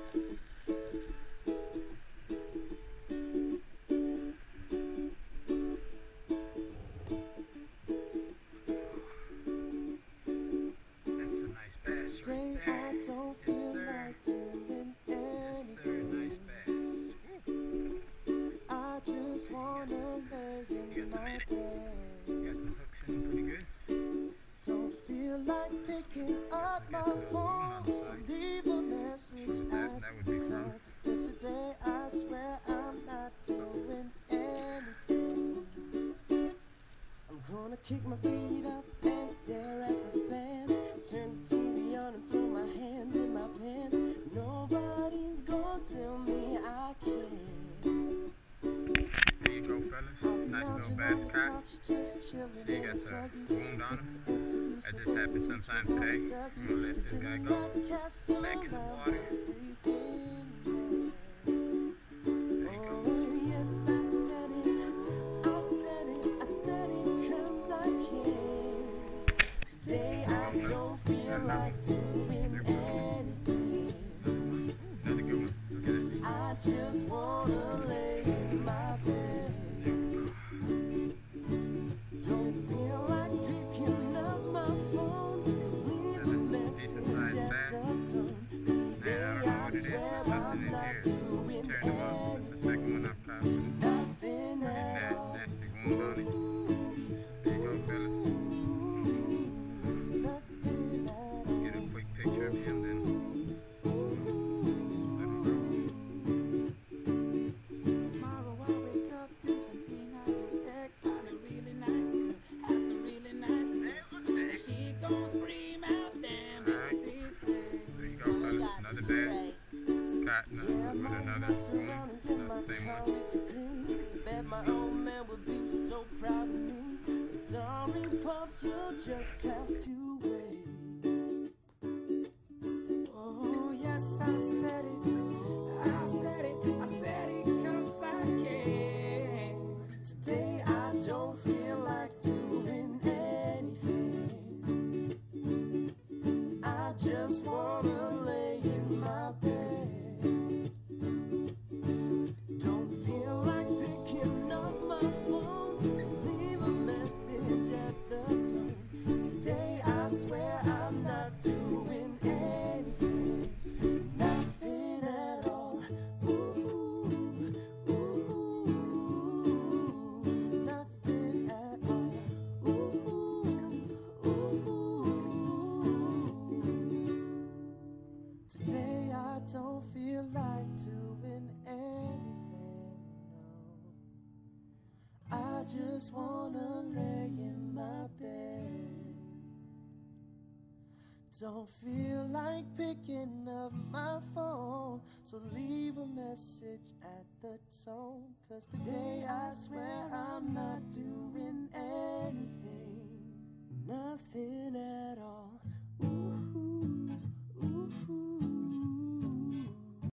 Today I don't feel like doing anything. I just wanna lay in my bed. Don't feel like picking up my phone, so leave a message at the tone. 'Cause today I swear I'm not doing anything. I'm gonna kick my feet up and stare at the fan. Turn the TV on and throw my hand in my pants. Nobody's gonna tell me I can't. There you go, fellas. Nice little bass caught. See, you got the wound on him. That just happened sometime today. I'm gonna let this guy go. Back in the water. There you go. Oh, yes, I said it, 'cause I can. Today I don't feel like doing anything. Another good one. Look at it. I just wanna lay in my bed. Don't feel like picking up my phone, so leave a message at the tone. 'Cause today I swear I'm not doing Turn him up. That's the second one I've caught. nothing at all. Nasty wound on it. There you go, fellas. Nothing at all. Get a quick picture of him, then let him go. Tomorrow I wake up, do some P90X, find a really nice girl, have some really nice sex. And she gon' scream out, damn, this is great. There you go, fellas. Another bad caught with another wound. Not the same one. Bet my old man would be so proud of me. Sorry, Pops, you'll just have to wait. Oh, yes, I said it. I said it 'cause I can. Today I don't feel like doing anything. I just wanna lay in my bed. Don't feel like picking up my phone, so leave a message at the tone. 'Cause today I swear I'm not doing anything. Nothing at all. Ooh, ooh, nothing at all. Ooh, ooh. Today I don't feel like doing anything, no. I just wanna lay in my bed. Don't feel like picking up my phone, so leave a message at the tone. 'Cause today I swear I'm not doing anything. Nothing at all. Ooh.